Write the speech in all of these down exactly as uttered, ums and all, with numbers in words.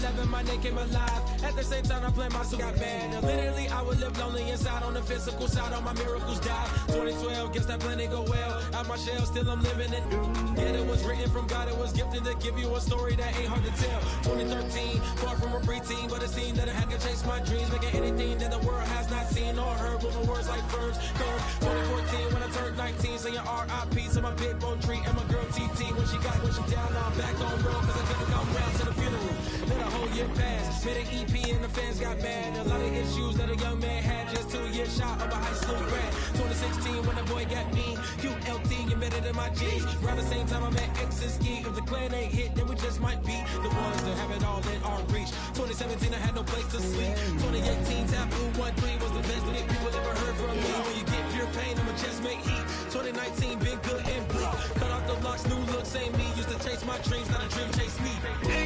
twenty-seven, my name came alive. At the same time, I play my soul got bad. Now, literally, I would live lonely inside. On the physical side, all my miracles died. twenty twelve, guess that plan didn't go well. Out my shell, still I'm living it. Yeah, it was written from God, it was gifted to give you a story that ain't hard to tell. twenty thirteen, far from a preteen, but it seemed that I had to chase my dreams, making anything that the world has not seen or heard. Moving words like verbs, curves. twenty fourteen, when I turned nineteen, saying R I P to my big bone tree and my girl T T. When she got, when she down, now I'm back on road, cause I couldn't come round to the funeral. Let a whole year pass, made an E P and the fans got mad. A lot of issues that a young man had, just two years shot of a high school grad. twenty sixteen, when the boy got me, Q L T embedded in my G's. Around the same time I met X and Ski. If the clan ain't hit, then we just might be the ones that have it all in our reach. twenty seventeen, I had no place to sleep. twenty eighteen, Taboo one three was the best that people ever heard from me. When you get pure pain, I'ma just make heat. twenty nineteen, been good and bleak. Cut off the locks, new looks, ain't me. Used to chase my dreams, not a dream chase me.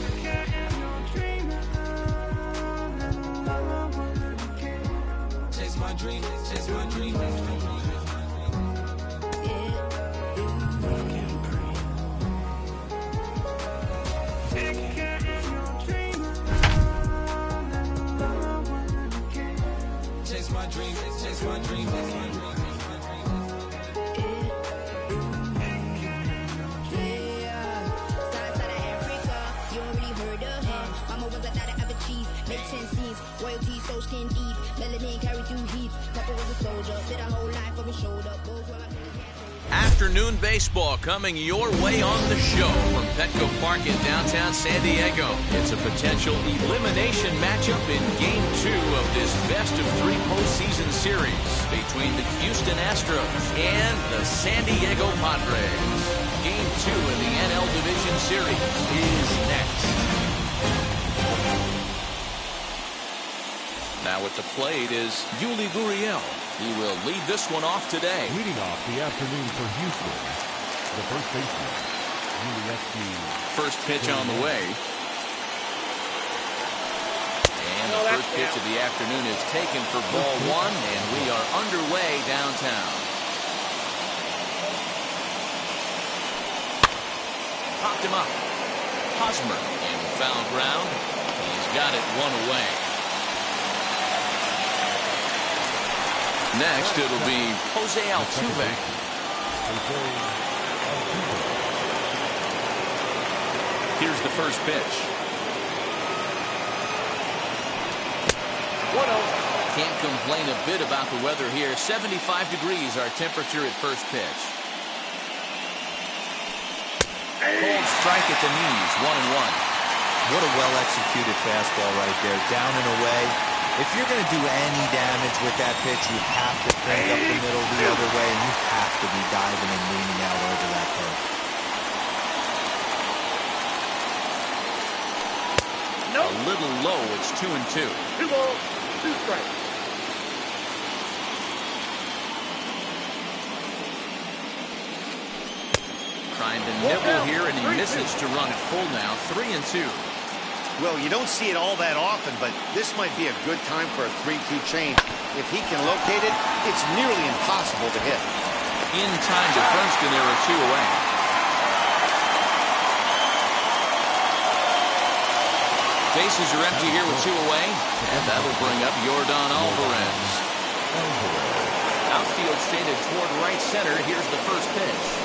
Chase my dream, chase my dream. Chase my dream, chase my dream, chase my dream. Royalty, so skin deep, melanin carry through heat. Papa was a soldier, did a whole life on his shoulder. Afternoon baseball coming your way on the show from Petco Park in downtown San Diego. It's a potential elimination matchup in Game two of this best of three postseason series between the Houston Astros and the San Diego Padres. Game two in the N L Division Series is next. Now at the plate is Yuli Gurriel. He will lead this one off today. Leading off the afternoon for Houston, the first baseman, Yuli. First pitch on the way. And the first pitch of the afternoon is taken for ball one, and we are underway downtown. Popped him up. Hosmer in foul ground. He's got it one away. Next, it'll be Jose Altuve. Here's the first pitch. one oh. Can't complain a bit about the weather here. seventy-five degrees our temperature at first pitch. Cold strike at the knees, one and one. What a well-executed fastball right there, down and away. If you're going to do any damage with that pitch, you have to crank up the middle the other way, and you have to be diving and leaning out over that curve. No. A little low. It's two and two. Two balls, two strikes. Trying to nibble here, and he misses to run it full now. Three and two. Well, you don't see it all that often, but this might be a good time for a three two change. If he can locate it, it's nearly impossible to hit. In time to first, and there are two away. Bases are empty here with two away, and that'll bring up Yordan Alvarez. Outfield shaded toward right center. Here's the first pitch.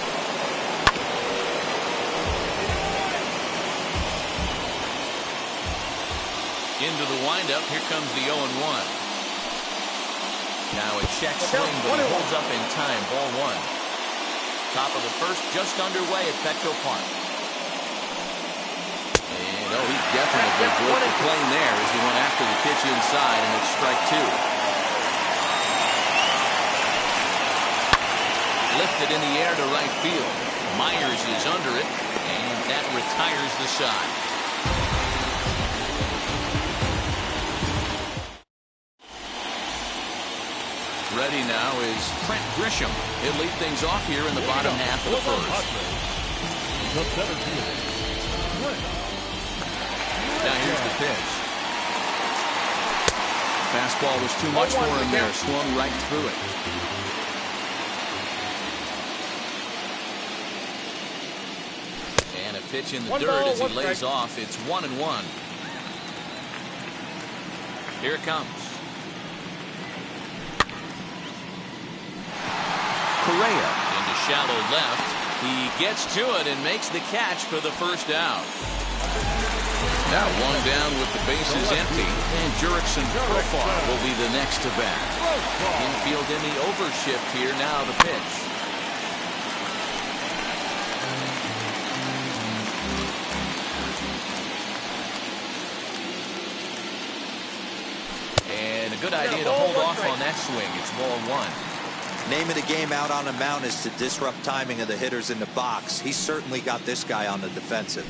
Into the windup. Here comes the oh and one. Now a check swing, but he holds up in time. Ball one. Top of the first, just underway at Petco Park. And oh, he definitely broke the plane there as he went after the pitch inside, and it's strike two. Lifted in the air to right field. Myers is under it, and that retires the side. Ready now is Trent Grisham. He'll lead things off here in the bottom half of the first. Now here's the pitch. Fastball was too much for him there. Swung right through it. And a pitch in the dirt as he lays off. It's one and one. Here it comes. Correa into shallow left. He gets to it and makes the catch for the first out. Now one down with the bases empty, and Jurickson Profar will be the next to bat. Infield in the overshift here. Now the pitch. And a good idea to hold off on that swing. It's ball one. Name of the game out on the mound is to disrupt timing of the hitters in the box. He's certainly got this guy on the defensive.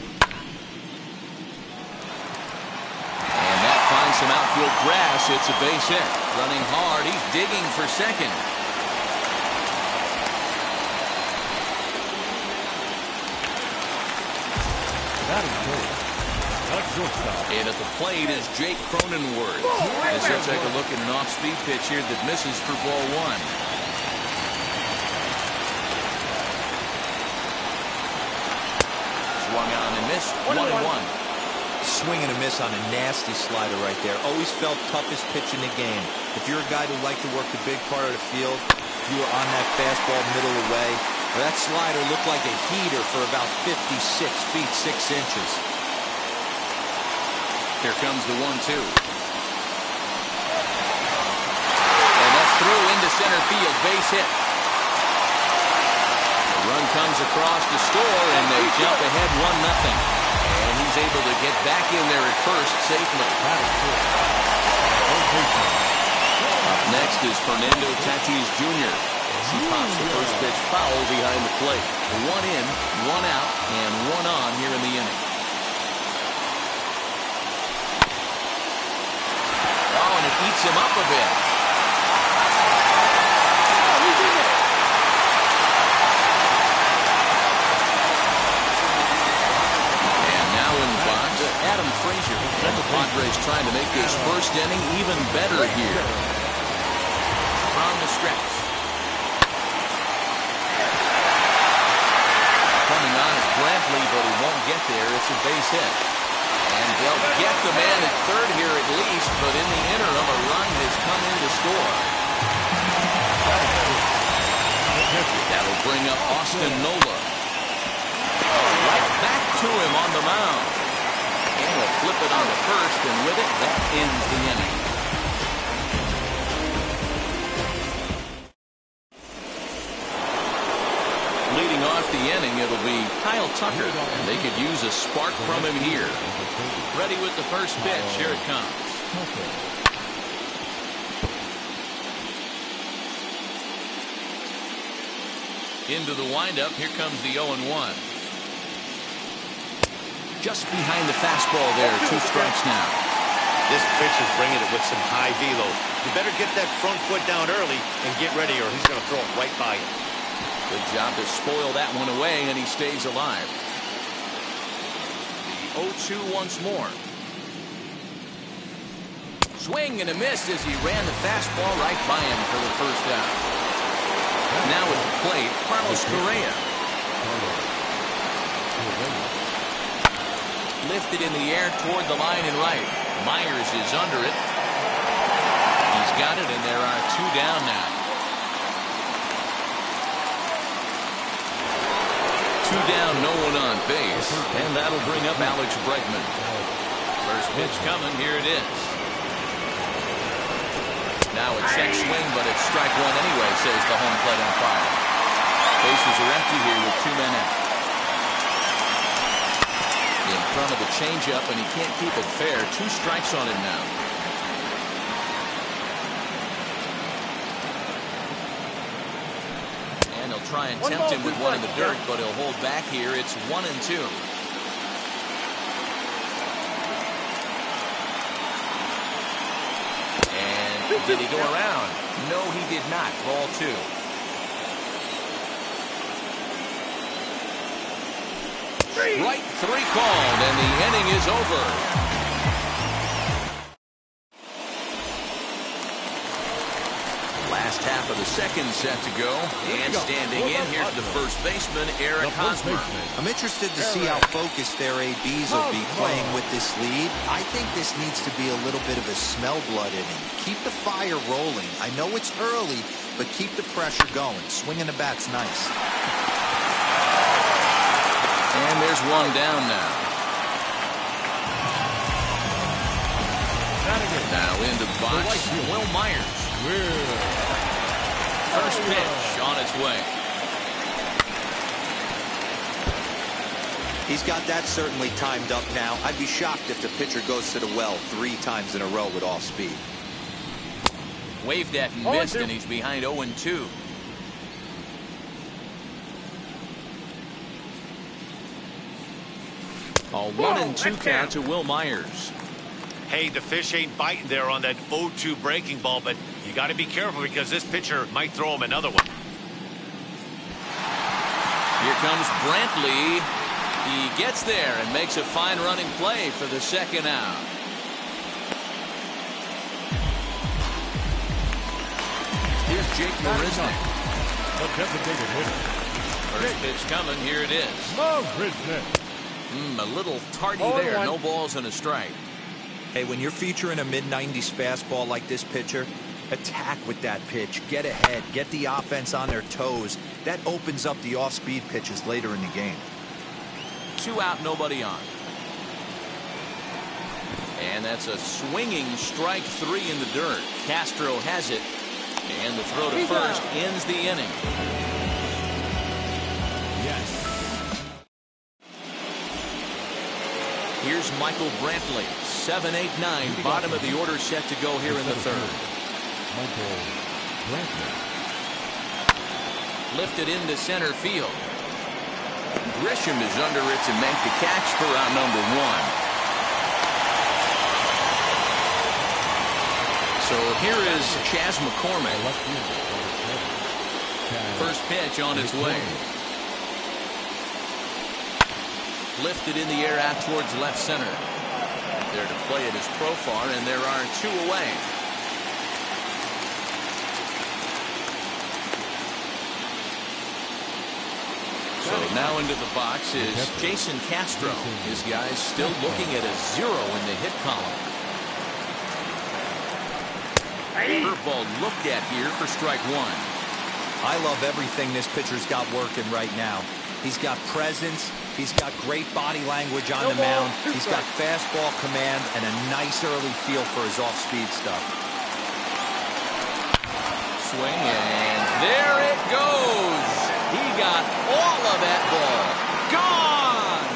And that finds some outfield grass. It's a base hit. Running hard. He's digging for second. That is good. That's shortstop. And at the plate is Jake Cronenworth. As he'll take a look at an off-speed pitch here that misses for ball one. Swung on and missed. One and one. Swing and a miss on a nasty slider right there. Always felt toughest pitch in the game. If you're a guy who liked to work the big part of the field, you were on that fastball middle away. That slider looked like a heater for about fifty-six feet six inches. Here comes the one two. And that's through into center field. Base hit. The run comes across to score, and they jump ahead one nothing. And he's able to get back in there at first safely. Up next is Fernando Tatis Junior As he pops the first pitch foul behind the plate. One in, one out, and one on here in the inning. Oh, and it eats him up a bit. Adam Frazier. And the Padres trying to make this first inning even better here. From the stretch. Coming on is Brantley, but he won't get there. It's a base hit. And they'll get the man at third here at least, but in the interim, a run has come in to score. That'll bring up Austin Nola. Right back to him on the mound. And he'll flip it on the first, and with it, that ends the inning. Leading off the inning, it'll be Kyle Tucker, and they could use a spark from him here. Ready with the first pitch. Here it comes. Into the windup. Here comes the oh and one. Just behind the fastball there. Two strikes now. This pitch is bringing it with some high velo. You better get that front foot down early and get ready, or he's going to throw it right by you. Good job to spoil that one away, and he stays alive. The oh two once more. Swing and a miss as he ran the fastball right by him for the first out. Now at the plate, Carlos Correa. Lifted in the air toward the line and right. Myers is under it. He's got it, and there are two down now. Two down, no one on base. And that'll bring up Alex Bregman. First pitch coming, here it is. Now a check swing, but it's strike one anyway, says the home plate umpire. Bases are empty here with two men out. In front of the changeup, and he can't keep it fair. Two strikes on him now. And he'll try and tempt him with one in the dirt, but he'll hold back here. It's one and two. And did he go around? No, he did not. Ball two. Right three called, and the inning is over. Last half of the second set to go. And standing in, here's the first baseman, Eric Hosmer. I'm interested to see how focused their A Bs will be playing with this lead. I think this needs to be a little bit of a smell blood inning. Keep the fire rolling. I know it's early, but keep the pressure going. Swinging the bat's nice. And there's one down now. Now into the box, Will Myers. First pitch on its way. He's got that certainly timed up now. I'd be shocked if the pitcher goes to the well three times in a row with off speed. Waved at and missed, and he's behind oh and two. A one and two count to Will Myers. Hey, the fish ain't biting there on that oh two breaking ball, but you got to be careful because this pitcher might throw him another one. Here comes Brantley. He gets there and makes a fine running play for the second out. Here's Jake Marisnick. A designated hitter. First pitch coming. Here it is. Marisnick. Mm, a little tardy there. No balls and a strike. Hey, when you're featuring a mid nineties fastball like this pitcher, attack with that pitch. Get ahead. Get the offense on their toes. That opens up the off-speed pitches later in the game. Two out, nobody on. And that's a swinging strike three in the dirt. Castro has it. And the throw to first ends the inning. Yes. Here's Michael Brantley. seven eight nine, bottom of the order set to go here in the third. Michael Brantley. Lifted into center field. Grisham is under it to make the catch for out number one. So here is Chas McCormick. First pitch on its way. Lifted in the air out towards left center. There to play it is Profar, and there are two away. So now into the box is Jason Castro. His guys still looking at a zero in the hit column. Curveball looked at here for strike one. I love everything this pitcher's got working right now. He's got presence. He's got great body language on the mound. He's got fastball command and a nice early feel for his off-speed stuff. Swing, and there it goes. He got all of that ball. Gone!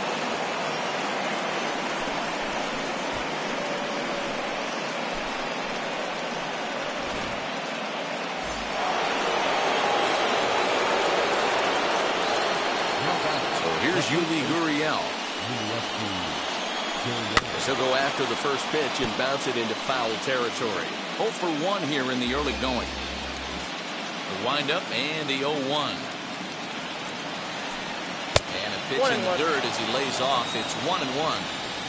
So here's Yuli Gurriel. He'll go after the first pitch and bounce it into foul territory. oh for one here in the early going. The windup and the oh one. And a pitch in the dirt as he lays off. It's one and one.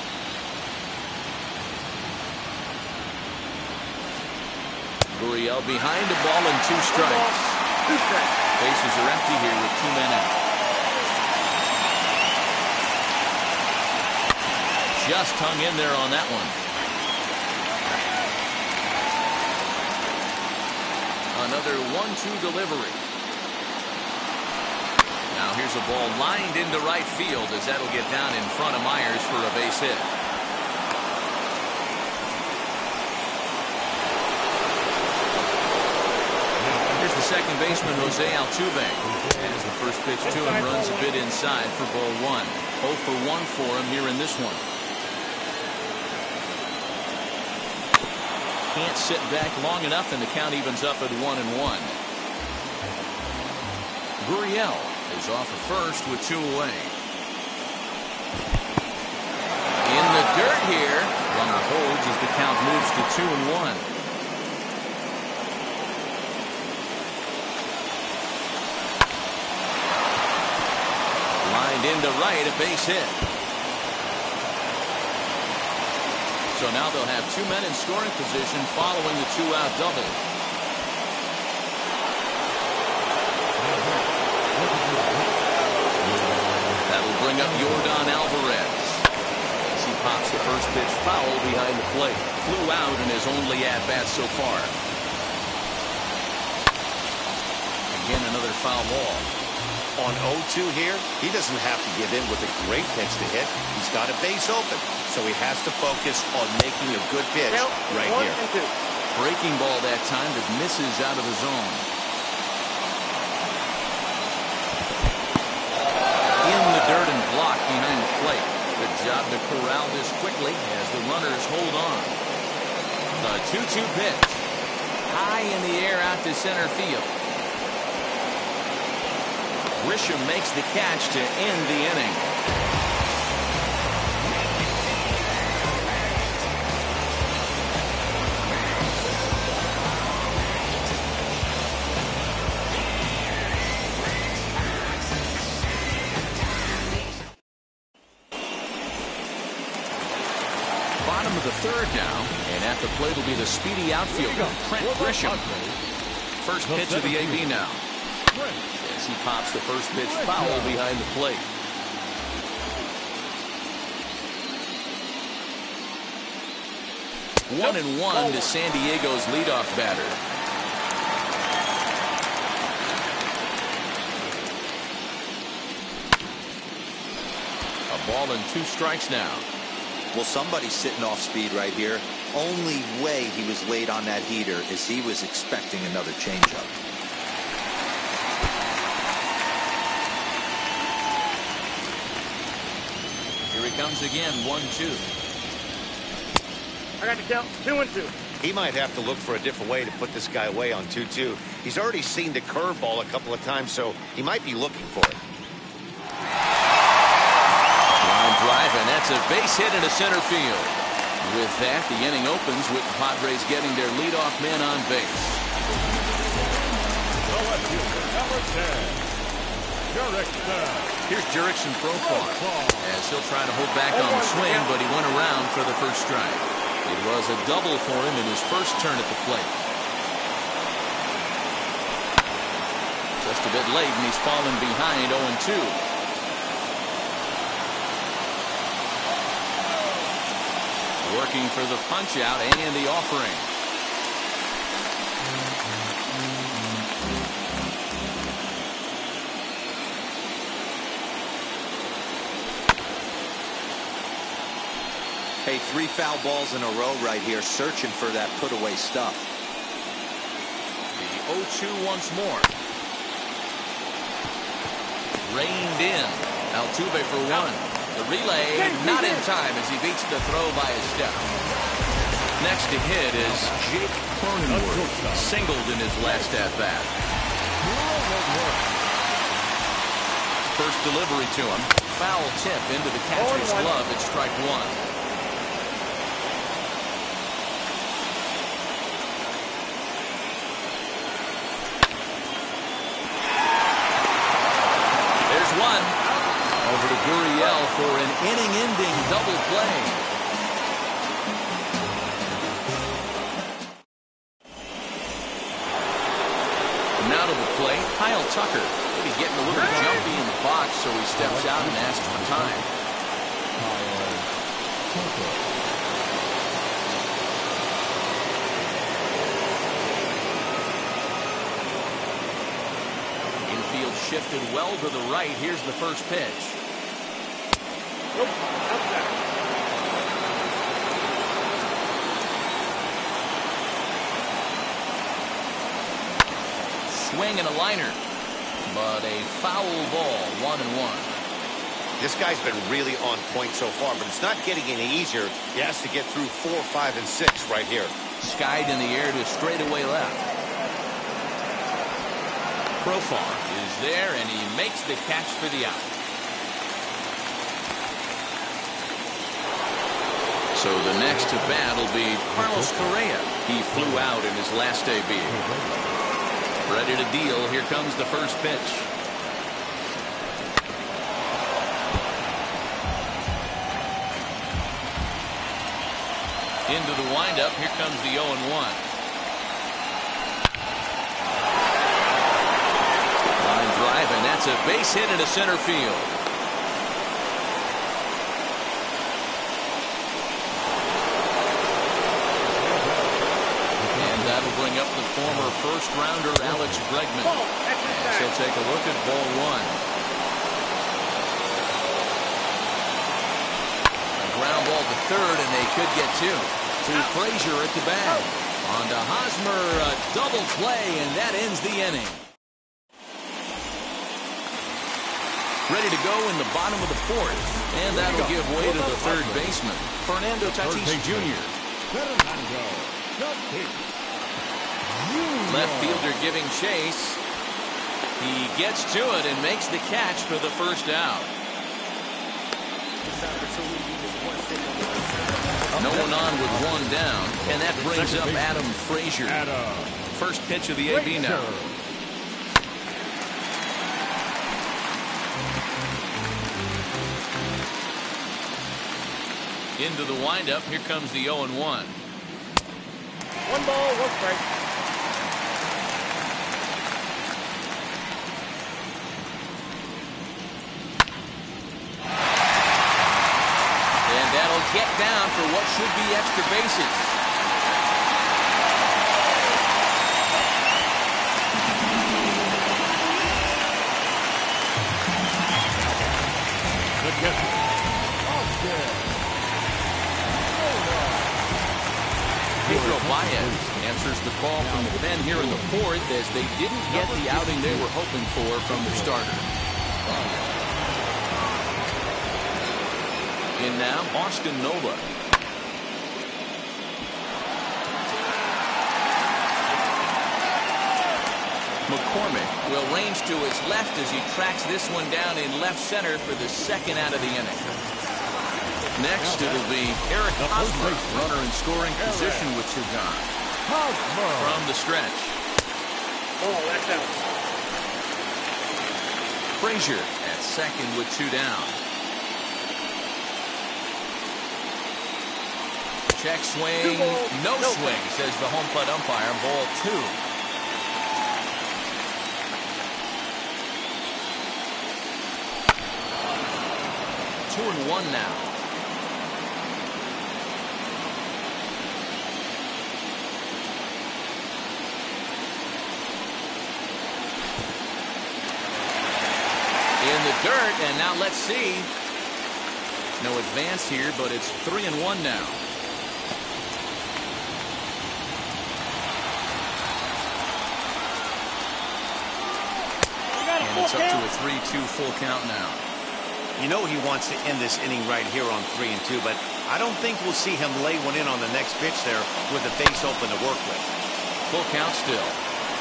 Gurriel behind the ball and two strikes. Bases are empty here with two men out. Just hung in there on that one. Another one two delivery. Now here's a ball lined into right field as that'll get down in front of Myers for a base hit. Here's the second baseman, Jose Altuve. As the first pitch to him runs a bit inside for ball one. oh for one for him here in this one. Can't sit back long enough, and the count evens up at one and one. Gurriel is off at first with two away. In the dirt here. Runner holds as the count moves to two and one. Lined into right, a base hit. So now they'll have two men in scoring position following the two-out double. bring up Yordan Alvarez. As he pops the first pitch foul behind the plate. Flew out in his only at-bat so far. Again, another foul ball. On oh two here, he doesn't have to give in with a great pitch to hit. He's got a base open, so he has to focus on making a good pitch right here. Breaking ball that time that misses out of the zone. In the dirt and blocked behind the plate. Good job to corral this quickly as the runners hold on. The two two pitch. High in the air out to center field. Grisham makes the catch to end the inning. Bottom of the third now, and at the plate will be the speedy outfielder, Trent Grisham. First pitch of the A B now. As he pops the first pitch foul behind the plate. One and one to San Diego's leadoff batter. A ball and two strikes now. Well, somebody's sitting off speed right here. Only way he was late on that heater is he was expecting another changeup. Here he comes again, one two. I got to count two and two. He might have to look for a different way to put this guy away on two two. He's already seen the curveball a couple of times, so he might be looking for it. Line drive, and that's a base hit into center field. With that, the inning opens with the Padres getting their leadoff man on base. Number ten, Jurickson. Here's Jurickson Profar, as he'll try to hold back on the swing, but he went around for the first strike. It was a double for him in his first turn at the plate. Just a bit late, and he's fallen behind oh and two. Working for the punch out and the offering. Hey, three foul balls in a row right here, searching for that put away stuff. The oh two once more. Reined in. Altuve for one. The relay not in time as he beats the throw by a step. Next to hit is Jake Cronenworth. Singled in his last at bat. First delivery to him. Foul tip into the catcher's glove at strike one. There's one. Over to Gurriel for an inning-ending double play. Now to the plate, Kyle Tucker. Maybe getting a little jumpy in the box, so he steps out and asks for time. Infield shifted well to the right. Here's the first pitch. Swing and a liner, but a foul ball, one and one. This guy's been really on point so far, but it's not getting any easier. He has to get through four, five, and six right here. Skied in the air to straightaway left. Profar is there, and he makes the catch for the out. So the next to bat will be Carlos Correa. He flew out in his last A B. Ready to deal. Here comes the first pitch. Into the windup. Here comes the oh and one. Line drive, and that's a base hit into center field. first rounder Alex Bregman. So take a look at ball one. A ground ball to third, and they could get two. To Frazier at the bag. On to Hosmer, a double play, and that ends the inning. Ready to go in the bottom of the fourth, and that'll give way to the third baseman, Fernando Tatis Junior Left fielder giving chase. He gets to it and makes the catch for the first out. No one on with one down, and that brings up Adam Frazier. First pitch of the A B now. Into the windup. Here comes the oh and one. One ball, one strike. And that'll get down for what should be extra bases. Good guess. Pedro Baez answers the call from the pen here in the fourth as they didn't get the outing they were hoping for from their starter. In now, Austin Nova. McCormick will range to his left as he tracks this one down in left center for the second out of the inning. Next, it'll be Eric Hosmer, runner in scoring position with two gone. From the stretch. Oh, that's out. Frazier at second with two down. Check swing, no swing, says the home plate umpire. Ball two. Two and one now. In the dirt, and now let's see. No advance here, but it's three and one now. And it's up to a three two full count now. You know he wants to end this inning right here on three and two, but I don't think we'll see him lay one in on the next pitch there with the base open to work with. Full count still.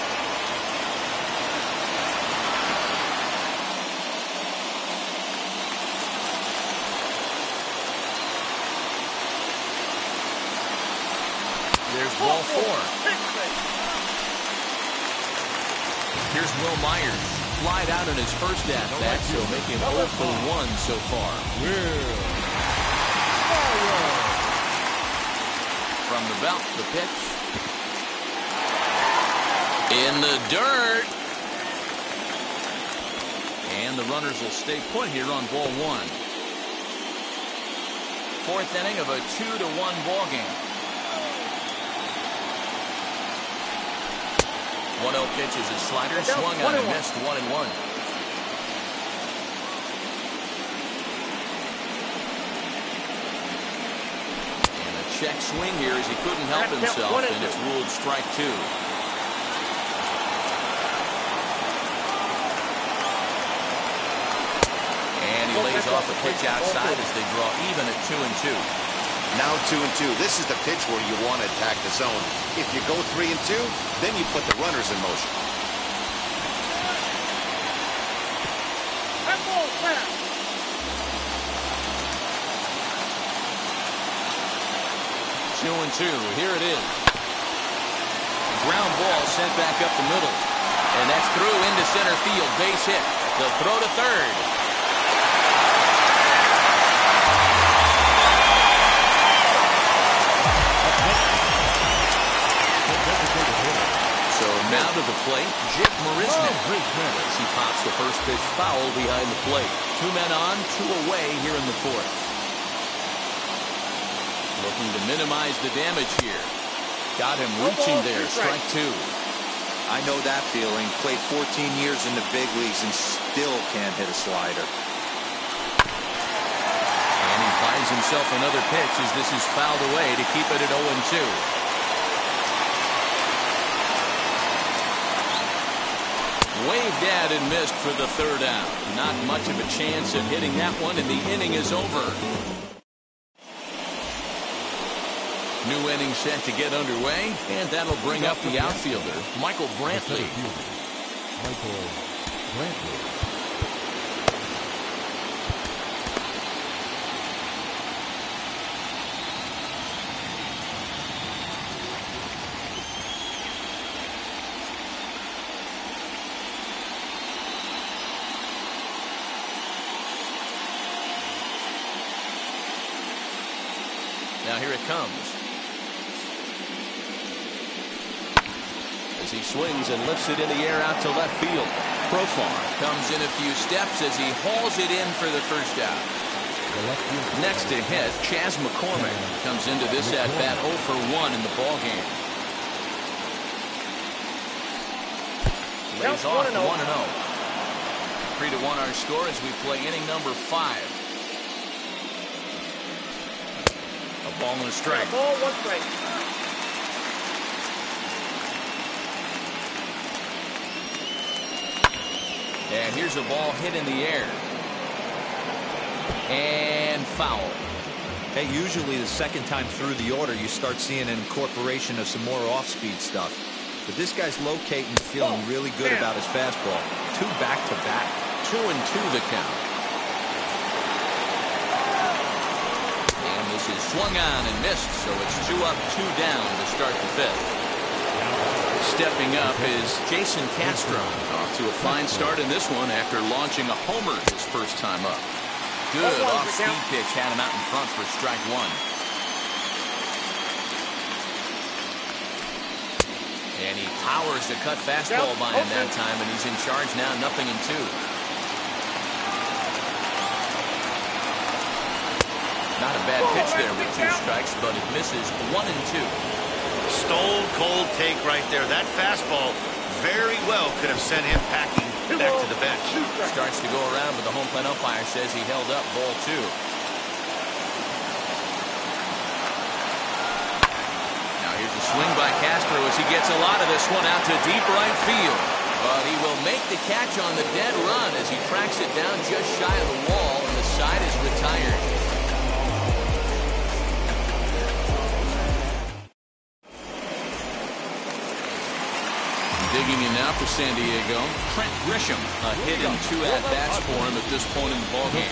There's ball four. Here's Will Myers. Flied out in his first at-bat, so make him oh for one so far. From the belt, the pitch. In the dirt. And the runners will stay put here on ball one. Fourth inning of a two to one ball game. one oh pitch is a slider, swung on and missed, one and one. And a check swing here as he couldn't help himself, and it's ruled strike two. And he lays off a pitch outside as they draw even at two and two. Now two and two. This is the pitch where you want to attack the zone. If you go three and two, then you put the runners in motion. Two and two. Here it is. Ground ball sent back up the middle. And that's through into center field. Base hit. The throw to third. So now to the plate, Jake Marisnick. As he pops the first pitch foul behind the plate. Two men on, two away here in the fourth. Looking to minimize the damage here. Got him reaching there, strike two. I know that feeling. Played fourteen years in the big leagues and still can't hit a slider. And he buys himself another pitch as this is fouled away to keep it at oh and two. Waved at and missed for the third out. Not much of a chance at hitting that one, and the inning is over. New inning set to get underway, and that'll bring up the outfielder, Michael Brantley. Michael Brantley. Now here it comes. As he swings and lifts it in the air out to left field. Profar comes in a few steps as he hauls it in for the first out. Next to hit, Chas McCormick comes into this at bat oh for one in the ballgame. Lays off one and oh. three to one our score as we play inning number five. A ball and a strike. Ball, one strike. And here's a ball hit in the air. And foul. Hey, usually the second time through the order, you start seeing an incorporation of some more off-speed stuff. But this guy's locating, feeling really good about his fastball. Two back-to-back. Two and two the count. And this is swung on and missed, so it's two up, two down to start the fifth. Stepping up is Jason Castro. Off to a fine start in this one after launching a homer his first time up. Good off-speed pitch had him out in front for strike one. And he powers the cut fastball by him that time, and he's in charge now, nothing in two. Not a bad pitch there with two strikes, but it misses one and two. Stone cold take right there. That fastball very well could have sent him packing back to the bench. Starts to go around, but the home plate umpire says he held up ball two. Now here's a swing by Castro as he gets a lot of this one out to deep right field. But he will make the catch on the dead run as he tracks it down just shy of the wall, and the side is retired. Digging in now for San Diego, Trent Grisham. A hit and two at-bats for him at this point in the ballgame.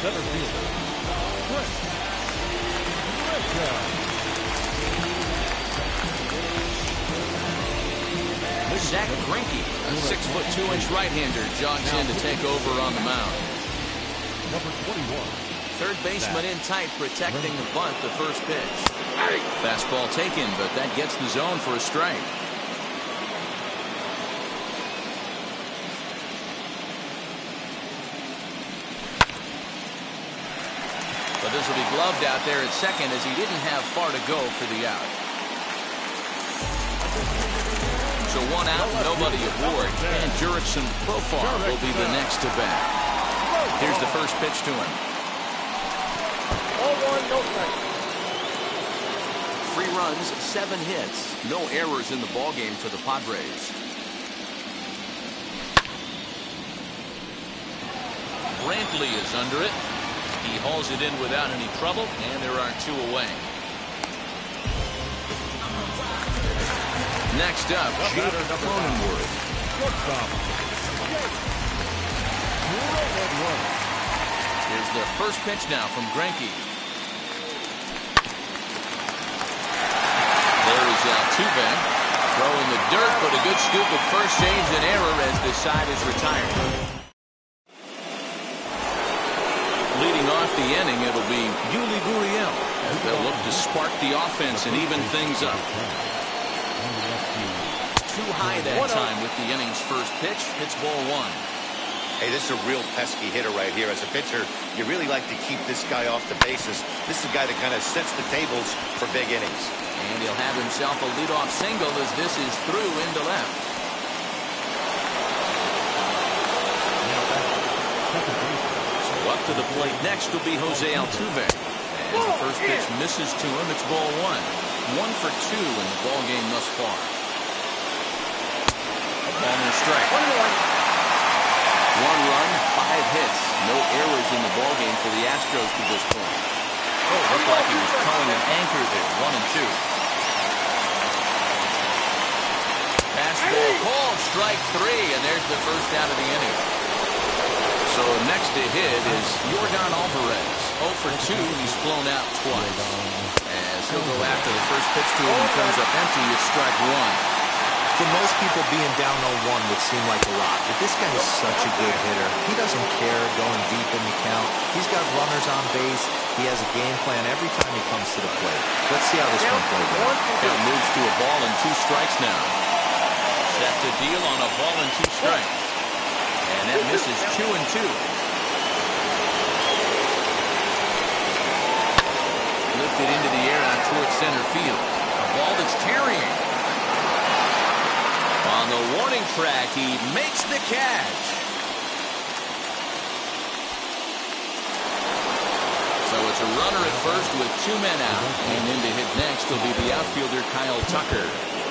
Zach Greinke, a six foot two inch right-hander, jogs in to take over on the mound. Number twenty-one. Third baseman in tight, protecting the bunt, the first pitch. Fastball taken, but that gets the zone for a strike. But this will be gloved out there at second as he didn't have far to go for the out. So one out, nobody aboard. And Jurickson Profar will be the next to bat. Here's the first pitch to him. Ball one, no strike. Three runs, seven hits. No errors in the ballgame for the Padres. Brantley is under it. He hauls it in without any trouble, and there are two away. Next up, Jake Cronenworth. Here's the first pitch now from Greinke. There is Altuve. Throw in the dirt, but a good scoop at first saves an error as the side is retired. Leading off the inning, it'll be Yuli Gurriel. They'll look to spark the offense and even things up. Too high that time with the inning's first pitch. Hits ball one. Hey, this is a real pesky hitter right here. As a pitcher, you really like to keep this guy off the bases. This is a guy that kind of sets the tables for big innings. And he'll have himself a leadoff single as this is through into left. to the plate next will be Jose Altuve. As the first pitch misses to him, it's ball one. One for two in the ball game thus far. A ball and a strike. One run, five hits, no errors in the ball game for the Astros to this point. Oh, looked like he was calling an anchor there. One and two. Fastball called, strike three, and there's the first out of the inning. So next to hit is Yordan Alvarez. oh for two, he's flown out twice. As he'll go after the first pitch to him and comes up empty, it's strike one. For most people, being down oh one would seem like a lot, but this guy is such a good hitter. He doesn't care going deep in the count. He's got runners on base. He has a game plan every time he comes to the plate. Let's see how this one plays out. It moves to a ball and two strikes now. Set to deal on a ball and two strikes. And that misses two and two. Lifted into the air out towards center field. A ball that's carrying. On the warning track, he makes the catch. So it's a runner at first with two men out. And in to hit next will be the outfielder Kyle Tucker.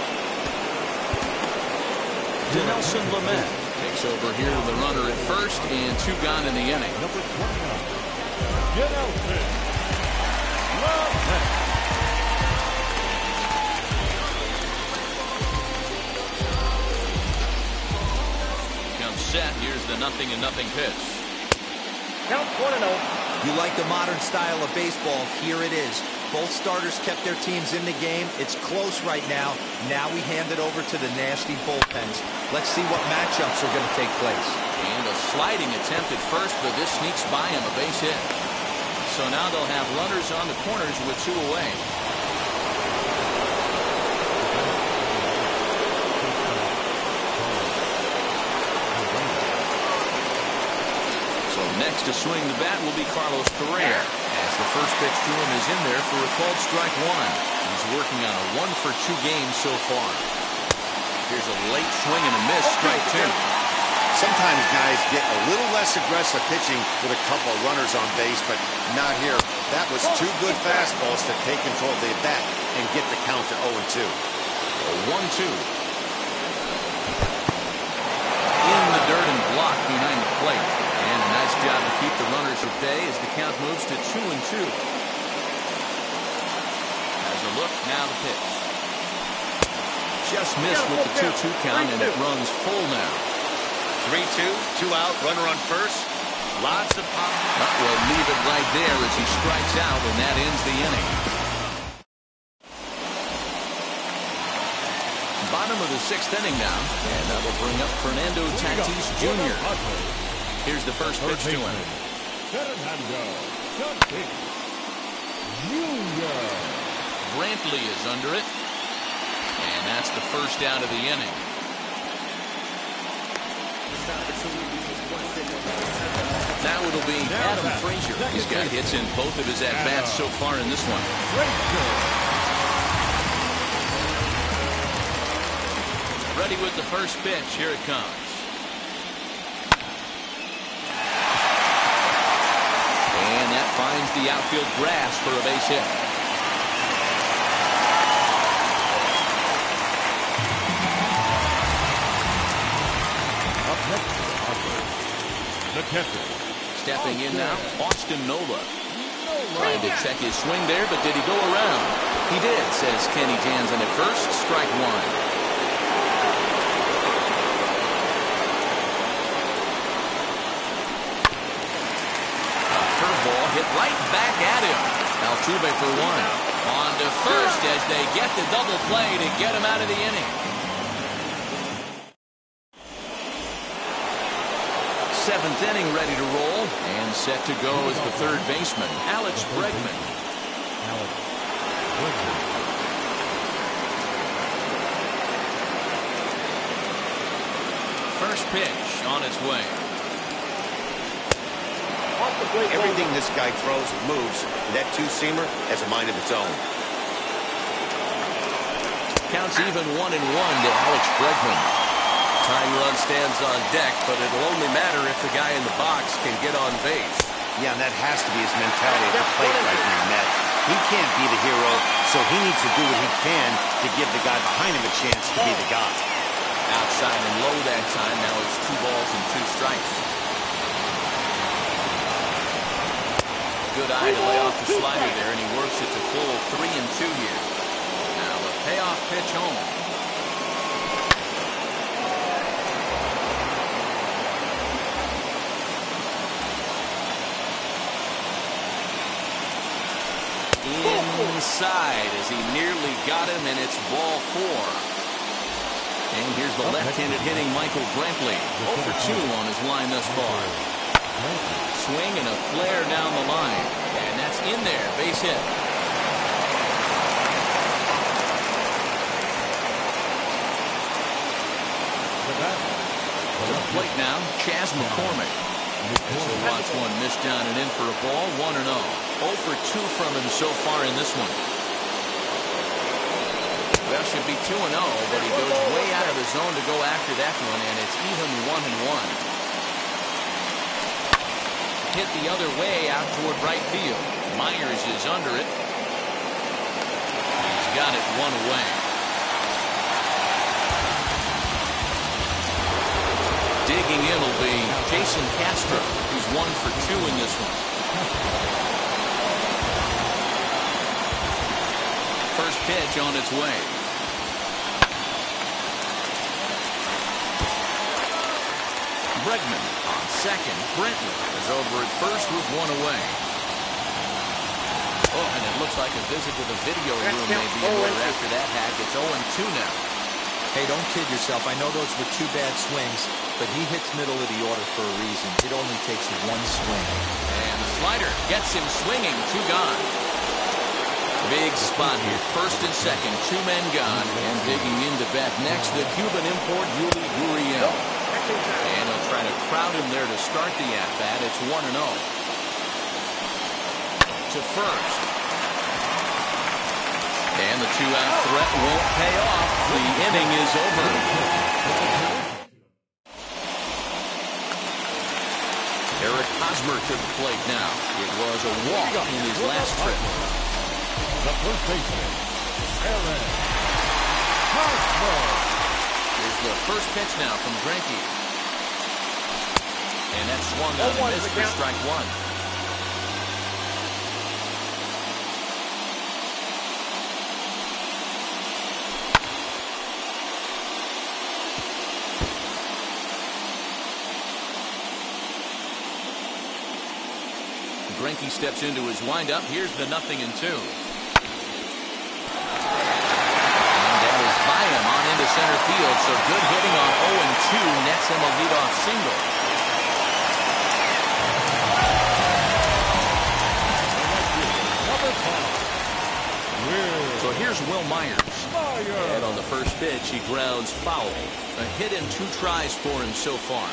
Dinelson Lamet takes over here with the runner at first and two gone in the inning. Number twenty-nine, Dinelson Lamet. Comes set. Here's the nothing and nothing pitch. Count one and oh. You like the modern style of baseball, here it is. Both starters kept their teams in the game. It's close right now. Now we hand it over to the nasty bullpens. Let's see what matchups are going to take place. And a sliding attempt at first, but this sneaks by him, a base hit. So now they'll have runners on the corners with two away. So next to swing the bat will be Carlos Correa. As the first pitch to him is in there for a called strike one. He's working on a one for two game so far. Here's a late swing and a miss, strike two. Sometimes guys get a little less aggressive pitching with a couple of runners on base, but not here. That was two good fastballs to take control of the bat and get the count to oh and two. one two. In the dirt and blocked behind the plate. And a nice job to keep the runners at bay as the count moves to two and two. As a look, now the pitch. Just missed with the two two count, and it runs full now. three two, two out, runner on first. Lots of pop. We'll leave it right there as he strikes out, and that ends the inning. Bottom of the sixth inning now, and that'll bring up Fernando Tatis Junior Here's the first pitch to him. Fernando Tatis Junior Brantley is under it, and that's the first out of the inning. Now it'll be Adam Frazier. He's got hits in both of his at-bats so far in this one. Ready with the first pitch. Here it comes. And that finds the outfield grass for a base hit. Up next, the catcher. Stepping in now, Austin Nola. Trying to check his swing there, but did he go around? He did, says Kenny Jansen at first. Strike one. A curveball hit right back at him. Altuve for one. On to first as they get the double play to get him out of the inning. Seventh inning ready to roll, and set to go is the third baseman, Alex Bregman. Alex Bregman. First pitch on its way. Everything this guy throws and moves, that two-seamer has a mind of its own. Counts even one and one to Alex Bregman. Tying run stands on deck, but it'll only matter if the guy in the box can get on base. Yeah, and that has to be his mentality at the plate right now, Matt. He can't be the hero, so he needs to do what he can to give the guy behind him a chance to be the guy. Outside and low that time. Now it's two balls and two strikes. Good eye to lay off the slider there, and he works it to full three and two here. Now the payoff pitch home. Inside as he nearly got him, and it's ball four. And here's the left-handed hitting Michael Brantley. oh for two on his line thus far. Swing and a flare down the line. And that's in there. Base hit. To the plate now, Chas McCormick. So watch one missed down and in for a ball. one and oh. oh for two from him so far in this one. Well, should be two and oh, but he goes way out of the zone to go after that one, and it's even one and one. Hit the other way out toward right field. Myers is under it. He's got it one away. Digging in will be Jason Castro, who's one for two in this one. First pitch on its way. Bregman on second. Brantley is over at first with one away. Oh, and it looks like a visit to the video room may be in order after that hack. It's oh and two now. Hey, don't kid yourself. I know those were two bad swings, but he hits middle of the order for a reason. It only takes one swing. And the slider gets him swinging. Two gone. Big spot here. First and second. Two men gone. And digging into bat next, the Cuban import, Yuli Gurriel. And he'll try to crowd him there to start the at-bat. It's one and oh. To first. And the two-out threat won't pay off. The inning is over. Eric Hosmer to the plate now. It was a walk in his last trip. The first baseman, Eric Hosmer. Here's the first pitch now from Greinke. And that's swung on and missed for strike one. Greinke steps into his windup. Here's the nothing and two. And that is by him on into center field. So good hitting on oh and two. Nets him a leadoff single. So here's Will Myers. And on the first pitch, he grounds foul. A hit and two tries for him so far.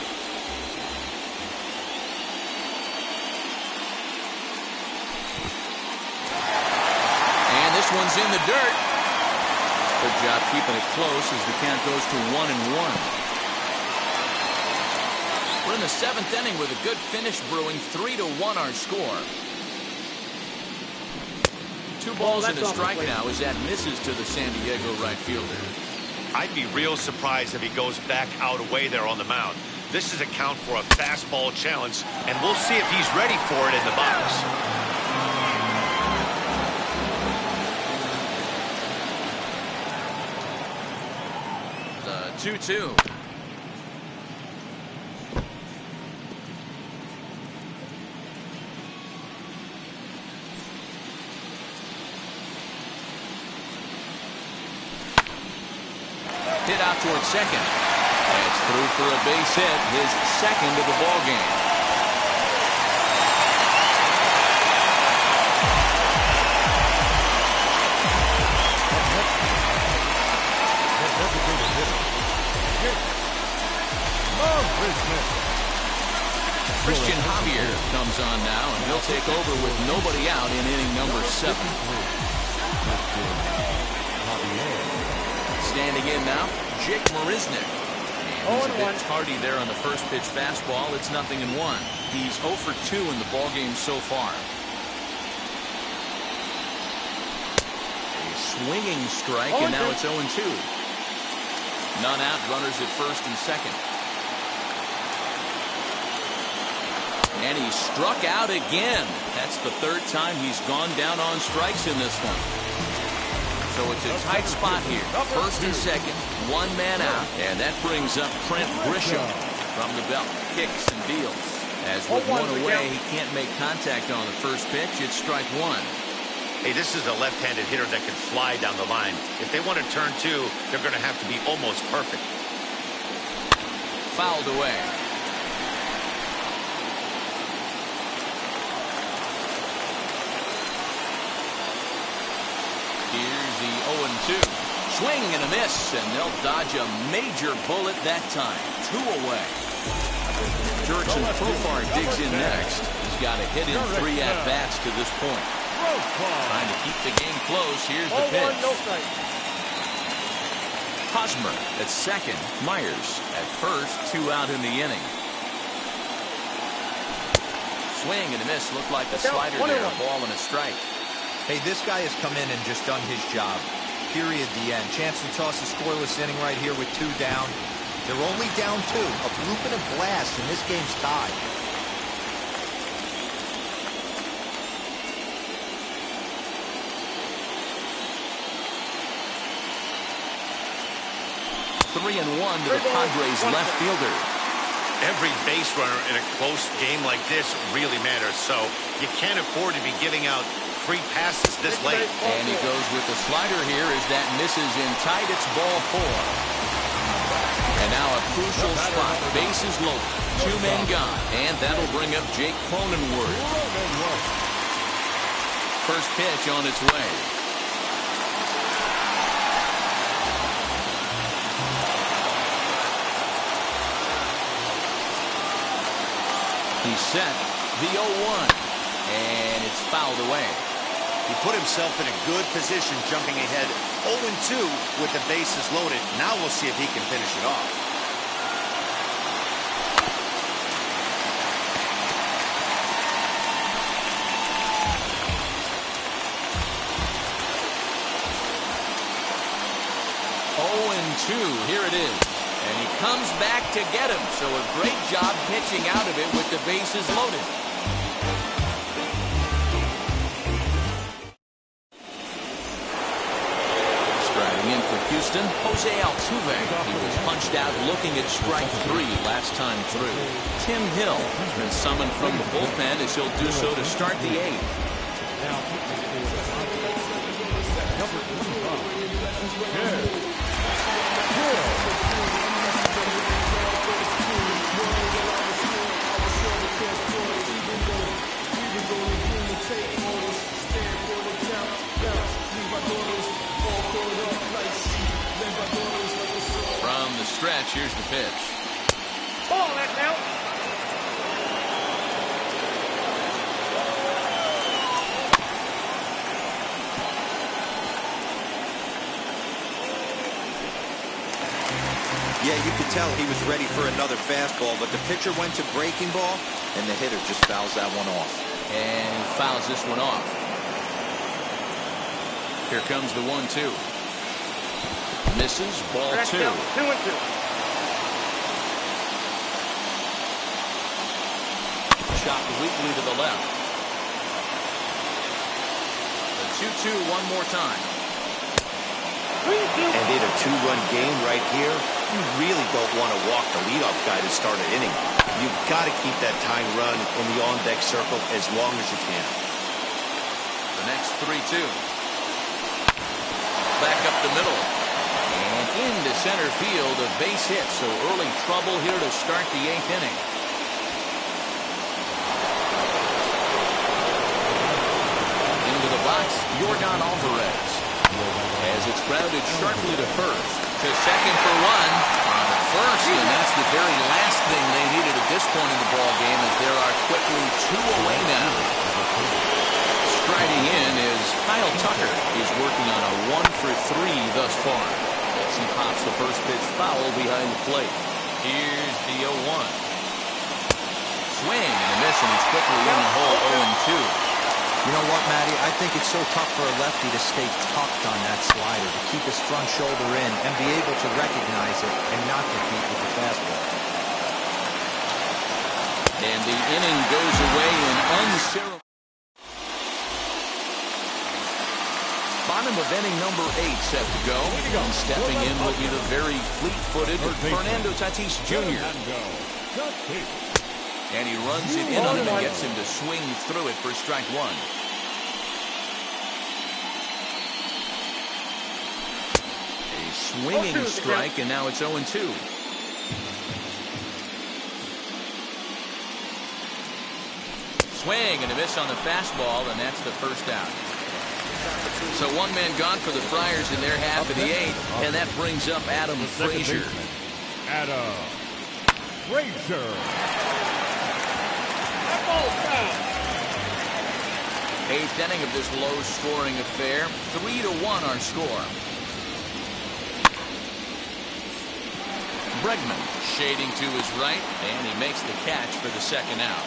This one's in the dirt. Good job keeping it close as the count goes to one and one. We're in the seventh inning with a good finish brewing. Three to one our score. Two balls and a strike now as that misses to the San Diego right fielder. I'd be real surprised if he goes back out away there on the mound. This is a count for a fastball challenge, and we'll see if he's ready for it in the box. two two. Hit out towards second. It's through for a base hit, his second of the ball game. Christian Javier comes on now, and he'll take over with nobody out in inning number seven. Standing in now, Jake Marisnick. And he's a bit tardy there on the first pitch fastball. It's nothing in one. He's oh for two in the ballgame so far. A swinging strike, and now it's oh and two. None out, runners at first and second. And he struck out again. That's the third time he's gone down on strikes in this one. So it's a tight spot here. First and second, one man out. And that brings up Trent Grisham from the belt. Kicks and deals. As with one away, he can't make contact on the first pitch. It's strike one. Hey, this is a left-handed hitter that can fly down the line. If they want to turn two, they're going to have to be almost perfect. Fouled away. Here's the oh and two. Swing and a miss, and they'll dodge a major bullet that time. Two away. Jurickson Profar digs in next. He's got a hit in three at-bats to this point. Trying to keep the game close. Here's the pitch. Hosmer at second. Myers at first. Two out in the inning. Swing and a miss. Looked like a slider there. A ball and a strike. Hey, this guy has come in and just done his job. Period. The end. Chance to toss a scoreless inning right here with two down. They're only down two. A bloop and a blast, and this game's tied. Three and one to the Padres left fielder. Every base runner in a close game like this really matters, so you can't afford to be giving out free passes this late. And he goes with the slider here as that misses in tight. It's ball four. And now a crucial spot. Bases loaded. Two men gone. And that'll bring up Jake Cronenworth. First pitch on its way. He's set the oh one, and it's fouled away. He put himself in a good position jumping ahead oh and two with the bases loaded. Now we'll see if he can finish it off. oh and two, here it is. And he comes back to get him. So a great job pitching out of it with the bases loaded. Striding in for Houston, Jose Altuve. He was punched out looking at strike three last time through. Tim Hill has been summoned from the bullpen as he'll do so to start the eighth. From the stretch, here's the pitch. Ball that now. Yeah, you could tell he was ready for another fastball, but the pitcher went to breaking ball, and the hitter just fouls that one off. And he fouls this one off. Here comes the one two. Misses, ball two. Two and two. Shot weakly to the left. The two two one more time. And in a two-run game right here, you really don't want to walk the leadoff guy to start an inning. You've got to keep that tying run in the on-deck circle as long as you can. The next three two. Back up the middle. And into center field, a base hit. So early trouble here to start the eighth inning. Into the box, Yordan Alvarez. As it's grounded sharply to first. To second for one. On the first, and that's the very last thing they needed at this point in the ball game, as there are quickly two away now. Striding in is Kyle Tucker. He's working on a one for three thus far. As he pops the first pitch foul behind the plate. Here's the oh one. Swing and a miss, and he's quickly in the hole oh and two. You know what, Matty? I think it's so tough for a lefty to stay tucked on that slider, to keep his front shoulder in and be able to recognize it and not get beat with the fastball. And the inning goes away in unceremonious. Bottom of inning number eight set to go. And stepping in will be the very fleet-footed Fernando Tatis Junior And he runs it in on him and gets him to swing through it for strike one. A swinging strike, and now it's oh and two. Swing and a miss on the fastball, and that's the first out. So one man gone for the Friars in their half of the eighth, and that brings up Adam Frazier. Adam Frazier. Eighth inning of this low-scoring affair. Three to one our score. Bregman shading to his right, and he makes the catch for the second out.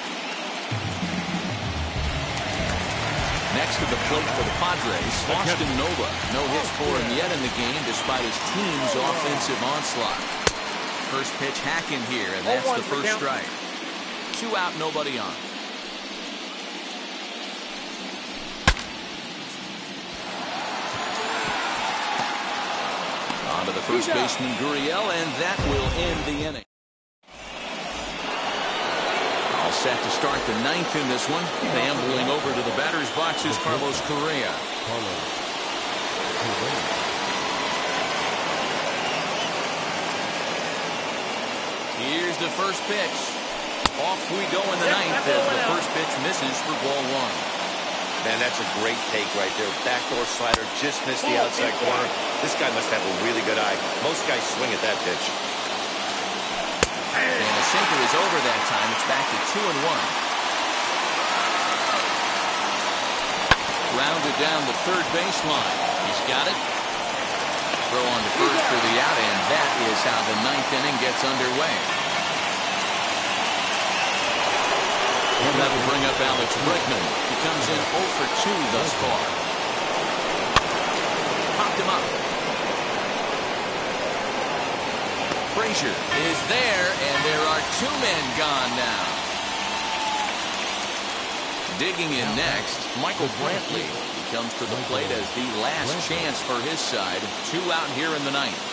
Next to the plate for the Padres, Austin Nova. No hits for him yet in the game despite his team's offensive onslaught. First pitch hacking here, and that's the first strike. Two out, nobody on. On to the first baseman, Gurriel, and that will end the inning. Set to start the ninth in this one. Ambling over to the batter's box is Carlos Correa. Carlos Correa. Here's the first pitch. Off we go in the ninth as the first pitch misses for ball one. Man, that's a great take right there. Backdoor slider just missed the outside corner. This guy must have a really good eye. Most guys swing at that pitch. And the sinker is over that time. It's back to two and one. Rounded down the third baseline. He's got it. Throw on to first for the out, and that is how the ninth inning gets underway. That will bring up Alex Bregman. He comes in oh for two thus far. Popped him up. Frazier is there, and there are two men gone now. Digging in next, Michael Brantley. He comes to the plate as the last chance for his side. Two out here in the ninth.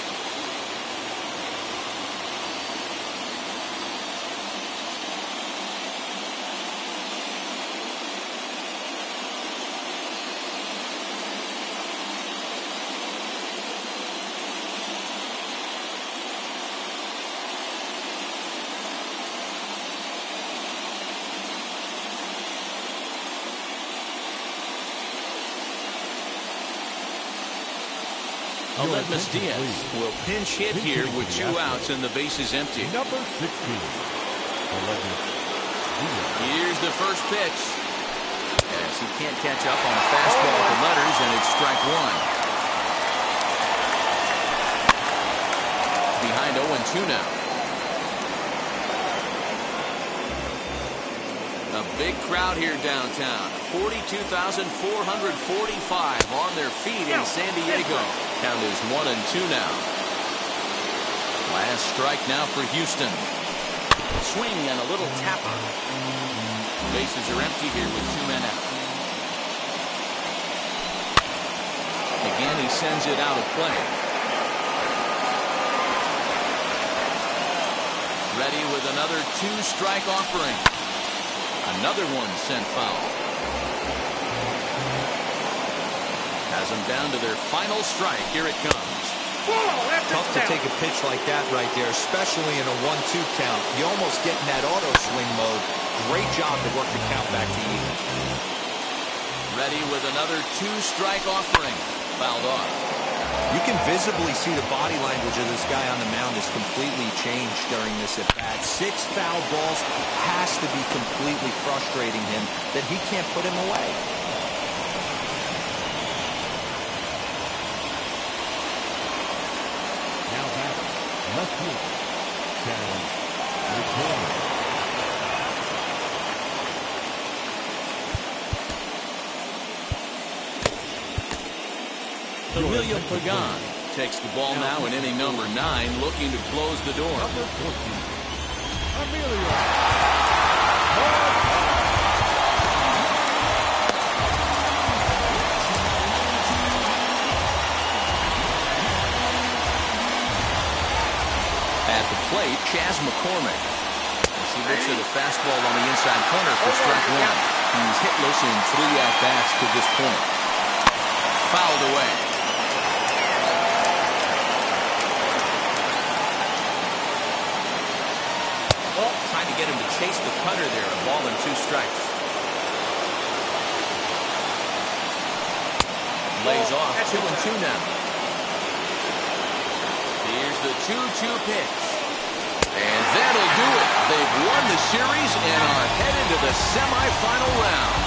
Aledmys Diaz will pinch hit here with two outs and the base is empty. Number sixteen. Here's the first pitch. As he can't catch up on the fastball with the letters, and it's strike one. Behind oh and two now. A big crowd here downtown. forty-two thousand four hundred forty-five on their feet in San Diego. Count is one and two now. Last strike now for Houston. Swing and a little tapper. Bases are empty here with two men out. Again, he sends it out of play. Ready with another two-strike offering. Another one sent foul. Has them down to their final strike. Here it comes. Tough to take a pitch like that right there, especially in a one two count. You almost get in that auto swing mode. Great job to work the count back to even. Ready with another two-strike offering. Fouled off. You can visibly see the body language of this guy on the mound has completely changed during this at-bat. Six foul balls has to be completely frustrating him that he can't put him away. Now back, left field. Emilio Pagan takes the ball now in inning number nine, looking to close the door. Number fourteen, Emilio. At the plate, Chas McCormick. As he looks at a fastball on the inside corner for strike one. He's hitless in three at-bats to this point. Fouled away. Oh, trying to get him to chase the cutter there. A ball and two strikes. Lays off two and two now. Here's the two two pitch. And that'll do it. They've won the series and are headed to the semifinal round.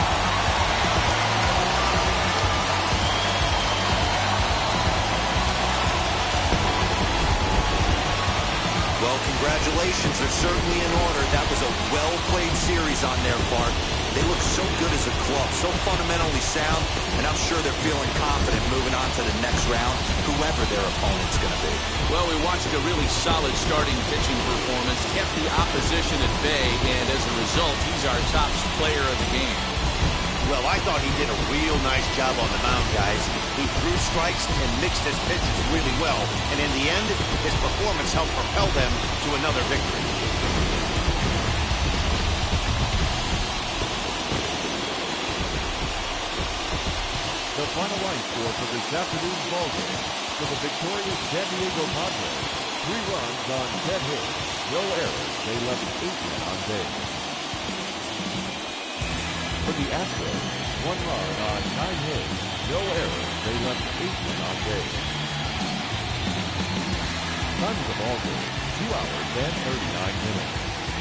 Well, congratulations are certainly in order. That was a well-played series on their part. They look so good as a club, so fundamentally sound, and I'm sure they're feeling confident moving on to the next round, whoever their opponent's going to be. Well, we watched a really solid starting pitching performance, kept the opposition at bay, and as a result, he's our top player of the game. Well, I thought he did a real nice job on the mound, guys. He threw strikes and mixed his pitches really well, and in the end, his performance helped propel them to another victory. The final line score for this afternoon's ballgame for the victorious San Diego Padres. Three runs on ten hits, no errors. They left eight men on base. For the Astros, one run on nine hits, no errors. They left eight men on base. Time of the ballgame, two hours and thirty-nine minutes.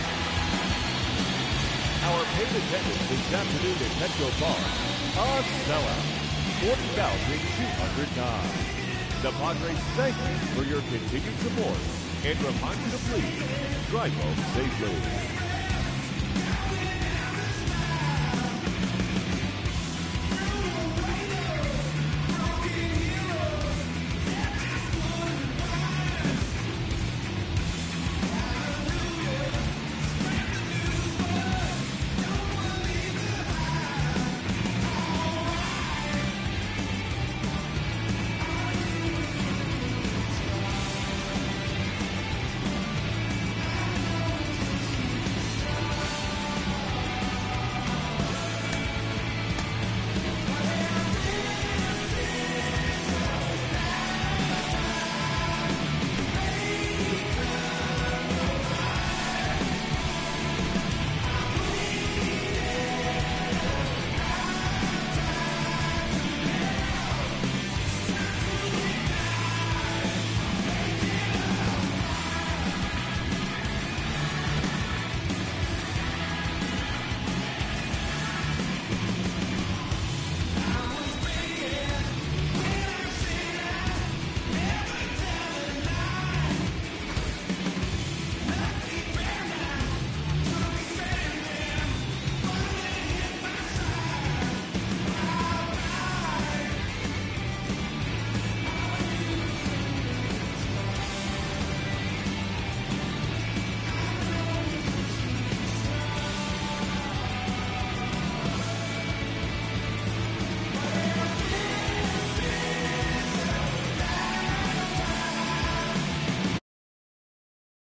Our paid attendance this afternoon at Petco Park, a sellout. forty thousand two hundred nine. The Padres thank you for your continued support and remind you to please drive home safely.